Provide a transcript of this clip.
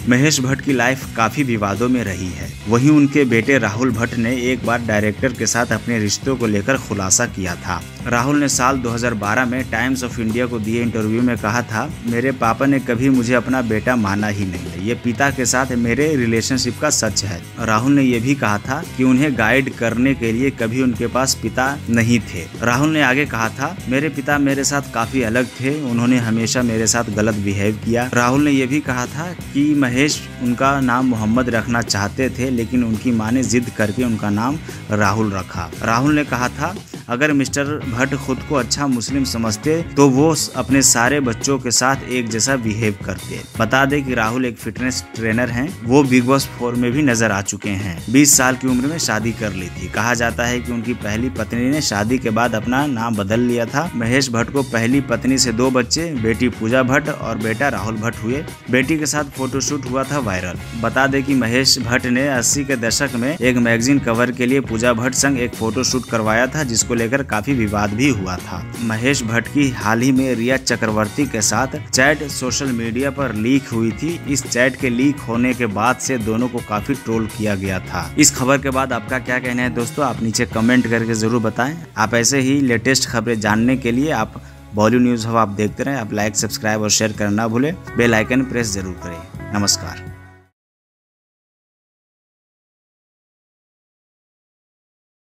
महेश भट्ट की लाइफ काफी विवादों में रही है। वहीं उनके बेटे राहुल भट्ट ने एक बार डायरेक्टर के साथ अपने रिश्तों को लेकर खुलासा किया था। राहुल ने साल 2012 में टाइम्स ऑफ इंडिया को दिए इंटरव्यू में कहा था, मेरे पापा ने कभी मुझे अपना बेटा माना ही नहीं है, ये पिता के साथ मेरे रिलेशनशिप का सच है। राहुल ने यह भी कहा था कि उन्हें गाइड करने के लिए कभी उनके पास पिता नहीं थे। राहुल ने आगे कहा था, मेरे पिता मेरे साथ काफी अलग थे, उन्होंने हमेशा मेरे साथ गलत बिहेव किया। राहुल ने यह भी कहा था कि महेश उनका नाम मोहम्मद रखना चाहते थे, लेकिन उनकी मां ने जिद करके उनका नाम राहुल रखा। राहुल ने कहा था, अगर मिस्टर भट्ट खुद को अच्छा मुस्लिम समझते तो वो अपने सारे बच्चों के साथ एक जैसा बिहेव करते। बता दें कि राहुल एक फिटनेस ट्रेनर हैं। वो बिग बॉस 4 में भी नजर आ चुके हैं। 20 साल की उम्र में शादी कर ली थी। कहा जाता है कि उनकी पहली पत्नी ने शादी के बाद अपना नाम बदल लिया था। महेश भट्ट को पहली पत्नी से 2 बच्चे, बेटी पूजा भट्ट और बेटा राहुल भट्ट हुए। बेटी के साथ फोटोशूट हुआ था वायरल। बता दें कि महेश भट्ट ने 80 के दशक में एक मैगजीन कवर के लिए पूजा भट्ट संग एक फोटोशूट करवाया था, जिसको लेकर काफी विवाद भी हुआ था। महेश भट्ट की हाल ही में रिया चक्रवर्ती के साथ चैट सोशल मीडिया पर लीक हुई थी। इस चैट के लीक होने के बाद से दोनों को काफी ट्रोल किया गया था। इस खबर के बाद आपका क्या कहना है दोस्तों, आप नीचे कमेंट करके जरूर बताएं। आप ऐसे ही लेटेस्ट खबरें जानने के लिए आप बॉलीवुड न्यूज हब आप देखते रहें। आप लाइक, सब्सक्राइब और शेयर करना ना भूलें। बेल आइकन प्रेस जरूर करें। नमस्कार।